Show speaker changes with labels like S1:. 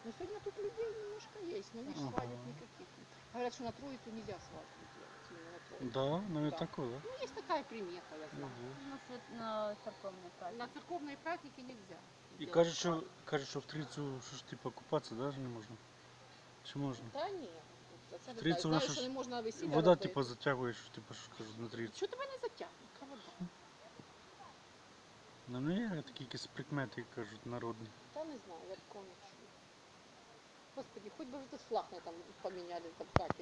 S1: Но сегодня тут людей немножко есть, но не
S2: Ага.
S1: свадеб никаких. Говорят, что на Троицу нельзя свадьбу делать, именно на Троицу.
S2: Да, ну и
S1: Да.
S2: такое, да?
S1: Ну, есть такая примета, я знаю.
S2: Ого.
S3: На церковные
S1: На
S3: праздники.
S1: церковные праздники нельзя
S2: І
S1: делать
S2: кажуть,
S1: свадьбу.
S2: що в Трійцю, що ж типа купатися даже не можна? Чи можна?
S1: Та ні. Це не
S2: Трійцю
S1: знаю.
S2: вона
S1: Знаю,
S2: що
S1: що
S2: ж
S1: не можна весілля
S2: вода
S1: робити.
S2: типа затягує, що типа що кажуть на Трійцю.
S1: Що тебе не затягне? Яка вода?
S2: Ну є такі якісь прикмети, кажуть, народні.
S1: Та не знаю, я такого не чую. Господи, хоть бы этот флаг на там поменяли там в хаті.